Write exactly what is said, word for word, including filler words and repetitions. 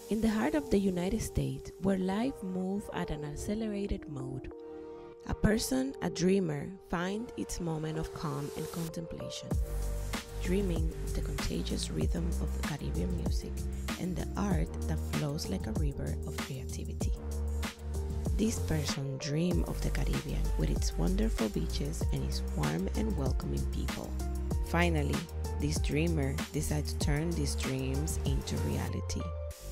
In the heart of the United States, where life moves at an accelerated mode, a person, a dreamer, finds its moment of calm and contemplation, dreaming of the contagious rhythm of the Caribbean music and the art that flows like a river of creativity. This person dreams of the Caribbean with its wonderful beaches and its warm and welcoming people. Finally, this dreamer decides to turn these dreams into reality.